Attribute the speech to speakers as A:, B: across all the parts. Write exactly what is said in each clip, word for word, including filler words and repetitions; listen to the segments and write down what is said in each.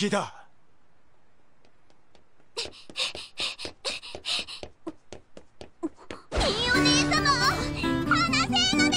A: 気だ。
B: いいお姉様、話せるのです。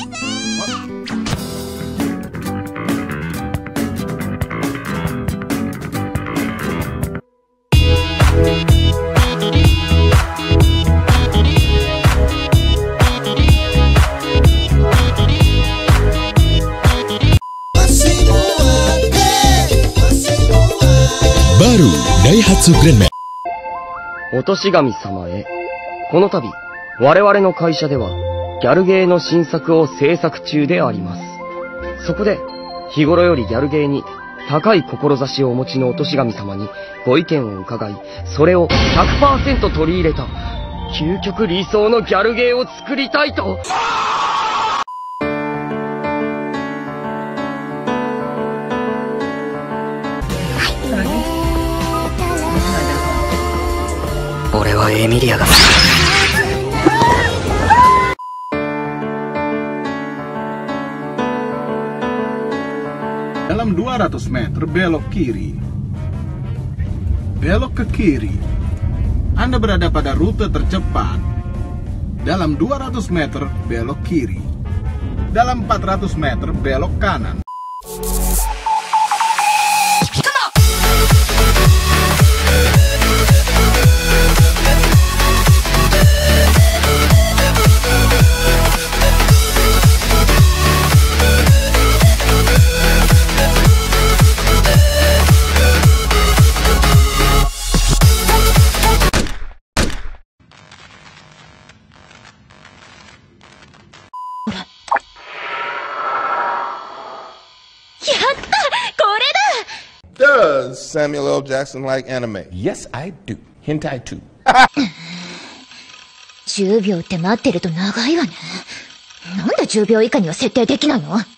C: Baru Daihatsu Grandmax。
D: お年神様へ。この度、我々の会社では、ギャルゲーの新作を制作中であります。そこで、日頃よりギャルゲーに高い志をお持ちのお年神様にご意見を伺い、それを ひゃくパーセント 取り入れた、究極理想のギャルゲーを作りたいと。俺はエミリアが
E: Dalam dua ratus meter belok kiri. Belok ke kiri. Anda berada pada rute tercepat. Dalam dua ratus meter belok kiri. Dalam empat ratus meter belok kanan.
F: Does Samuel L. Jackson like anime?
G: Yes, I do. Hentai too.
B: じゅうびょうって待ってると長いわね。なんでじゅうびょう以下には設定できないの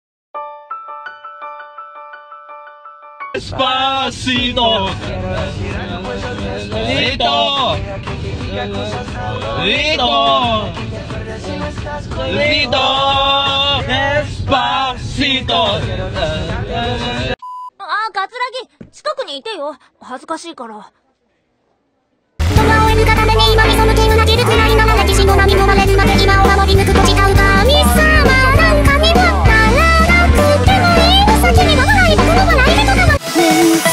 H: ？Despacito, Lito, Lito, Lito, Despacito。
B: あ、カツラギ、近くにいてよ。恥ずかしいから。
I: 空を描くために今みそ向けを投げるくらいなら歴史の波も割れるまで今を守り抜くと誓う神様なんかにはならなくてもいいの先には笑い僕の笑いでとかも